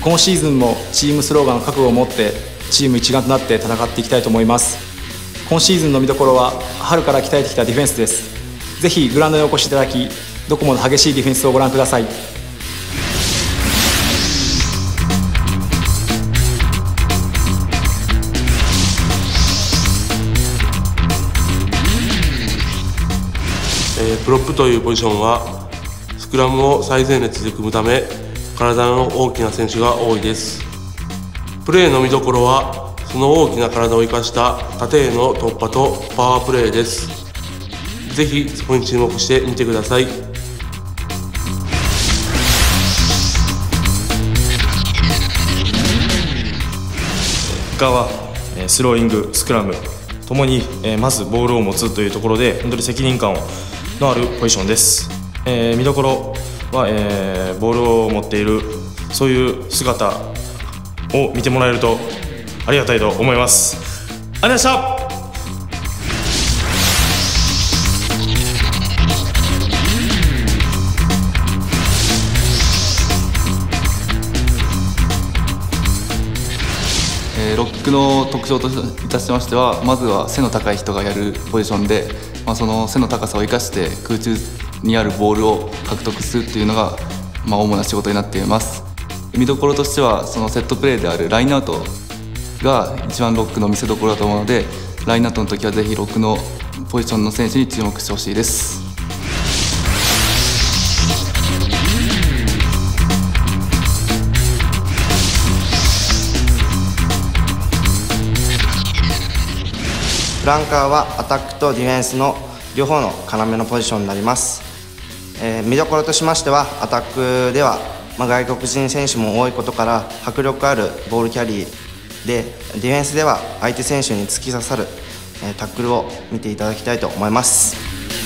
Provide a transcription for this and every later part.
今シーズンもチームスローガン覚悟を持ってチーム一丸となって戦っていきたいと思います。今シーズンの見どころは春から鍛えてきたディフェンスです。ぜひグラウンドにお越しいただき、どこもの激しいディフェンスをご覧ください。 プロップというポジションはスクラムを最前列で組むため体の大きな選手が多いです。プレーの見どころはその大きな体を生かした縦への突破とパワープレーです。ぜひそこに注目してみてください。 他はスローイング、スクラムともにまずボールを持つというところで本当に責任感のあるポジションです。見どころはボールを持っているそういう姿を見てもらえるとありがたいと思います。ありがとうございました。 ロックの特徴といたしましては、まずは背の高い人がやるポジションで、その背の高さを生かして空中にあるボールを獲得するというのが、主な仕事になっています。見どころとしてはそのセットプレーであるラインアウトが一番ロックの見せどころだと思うので、ラインアウトの時はぜひロックのポジションの選手に注目してほしいです。 フランカーはアタックとディフェンスの両方の要のポジションになります。見どころとしましては、アタックでは、外国人選手も多いことから迫力あるボールキャリーで、ディフェンスでは相手選手に突き刺さるタックルを見ていただきたいと思います。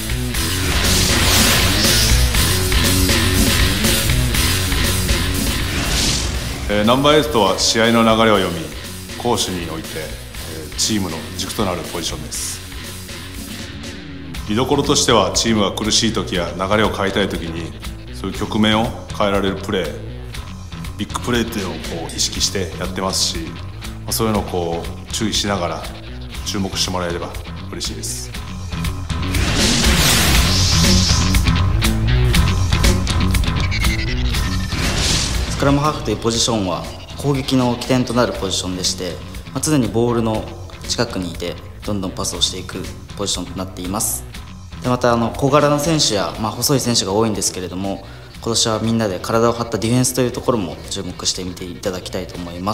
ナンバー8とは試合の流れを読み、攻守においてチームの軸となるポジションです。見どころとしてはチームが苦しい時や流れを変えたい時にそういう局面を変えられるプレー、ビッグプレーっていうのを意識してやってますし、そういうのを注意しながら注目してもらえれば嬉しいです。 スクラムハーフというポジションは攻撃の起点となるポジションでして、常にボールの近くにいてどんどんパスをしていくポジションとなっています。でまた小柄な選手や、細い選手が多いんですけれども、今年はみんなで体を張ったディフェンスというところも注目してみていただきたいと思います。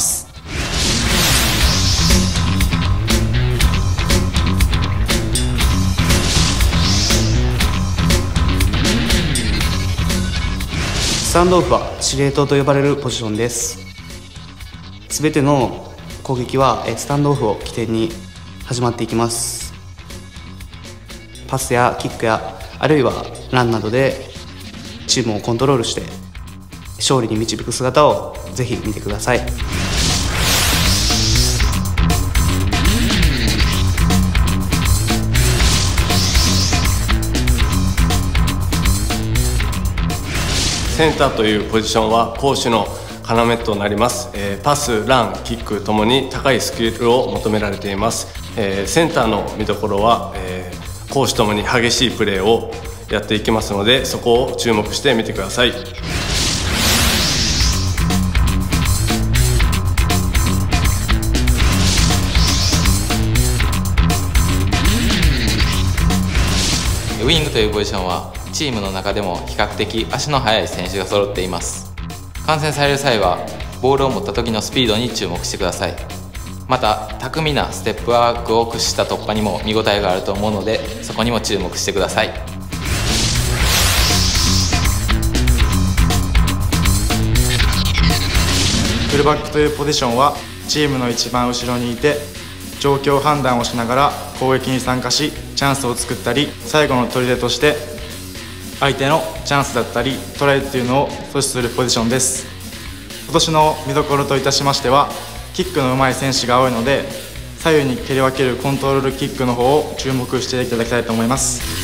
スタンドオフは司令塔と呼ばれるポジションです。すべての攻撃はスタンドオフを起点に始まっていきます。パスやキックやあるいはランなどでチームをコントロールして勝利に導く姿をぜひ見てください。 センターというポジションは攻守の要となります。パス、ラン、キックともに高いスキルを求められています。センターの見どころは、攻守ともに激しいプレーをやっていきますので、そこを注目してみてください。 ウイングというポジションはチームの中でも比較的足の速い選手が揃っています。観戦される際はボールを持った時のスピードに注目してください。また巧みなステップワークを駆使した突破にも見応えがあると思うので、そこにも注目してください。 フルバックというポジションはチームの一番後ろにいて状況判断をしながら攻撃に参加しチャンスを作ったり、最後の砦として相手のチャンスだったりトライっていうのを阻止するポジションです。今年の見どころといたしましては、キックの上手い選手が多いので左右に蹴り分けるコントロールキックの方を注目していただきたいと思います。